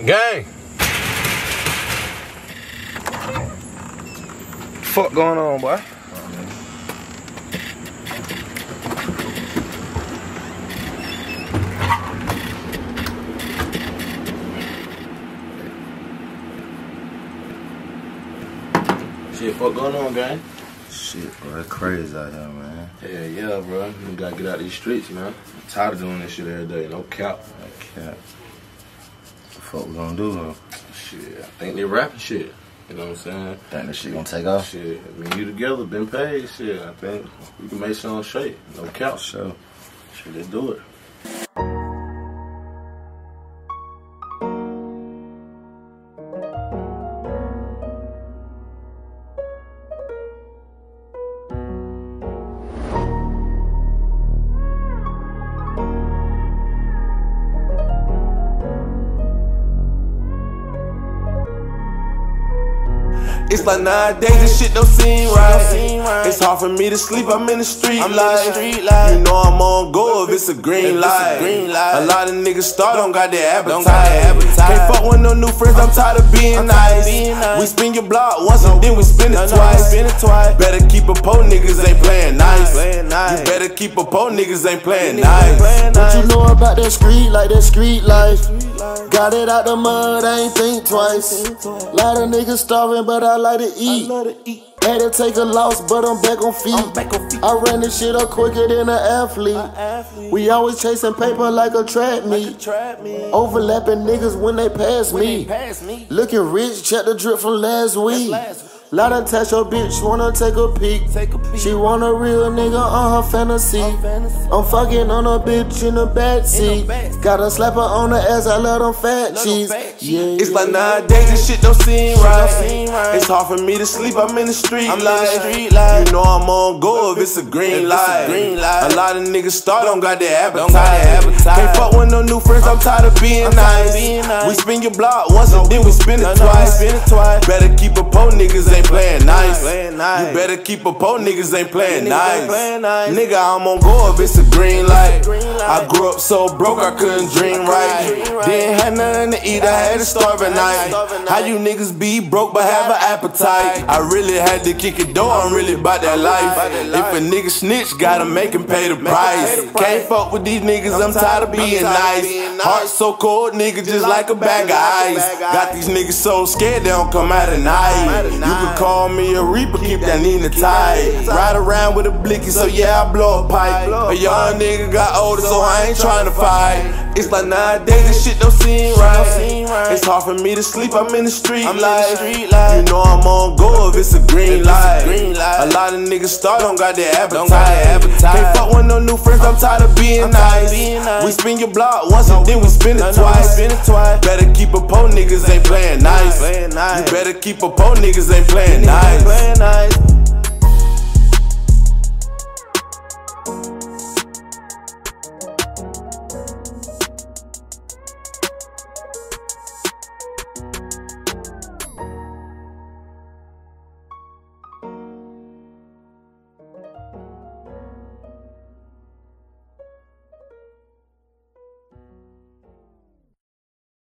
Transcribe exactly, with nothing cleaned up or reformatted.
Gang! Fuck going on, boy? Shit, fuck going on, gang? Shit, bro, it's crazy out here, man. Yeah, yeah, bro. You gotta get out these streets, man. I'm tired of doing this shit every day. No cap. No cap. What the fuck we gonna do, though? Shit, I think they rapping shit. You know what I'm saying? Think this shit gonna take off? Shit, me and you together, been paid. Shit, I think we can make something straight. No cap. Sure. Shit, let's do it. It's like nowadays this shit don't seem right. It's hard for me to sleep, I'm in the street life. You know I'm on go if it's a green light. A lot of niggas start don't got their appetite. Can't fuck with no new friends, I'm tired of being nice. We spin your block once and then we spin it twice. Better keep a po, niggas ain't playing nice. You better keep a po, niggas ain't playing nice. What you know about that street life, that street life? Got it out the mud, I ain't think twice. Lot of niggas starving, but I like to eat. Had to take a loss, but I'm back on feet. I ran this shit up quicker than an athlete. We always chasing paper like a trap meet. Overlapping niggas when they pass me. Looking rich, check the drip from last week. Lotta touch your bitch, wanna take a peek. She want a real nigga on her fantasy. I'm fucking on a bitch in the backseat. Gotta slap her on the ass, I love them fat cheese. Yeah, it's like nowadays this shit don't seem right. It's hard for me to sleep, I'm in the street life. You know I'm on go if it's a green light. A lot of niggas start don't got their appetite. Can't fuck with no new friends, I'm tired of being nice. We spin your block once and then we spin it twice. Better keep a po, niggas ain't playing nice. You better keep a po, niggas ain't playing nice. Nigga, I'm on go if it's a green light. I grew up so broke I couldn't dream right. Didn't have nothing to eat, I had to starve at night. How you niggas be broke but have an appetite? I really had to kick it though, I'm really about that life. If a nigga snitch, gotta make him pay the price. Can't fuck with these niggas, I'm tired of being nice. Heart so cold, nigga, just like a bag of ice. Got these niggas so scared they don't come out at night. You can call me a reaper, keep that Nina tight. Ride around with a blicky, so yeah, I blow a pipe. A young nigga got older, so I ain't trying to fight. It's like nowadays this shit don't seem right. It's hard for me to sleep, I'm in the street life. You know I'm on go if it's a green light. A lot of niggas start don't got their appetite. Can't fuck with no new friends, I'm tired of being nice. We spin your block once and then we spin it twice. Better keep a po, niggas ain't playing nice. You better keep a po, niggas ain't playing nice.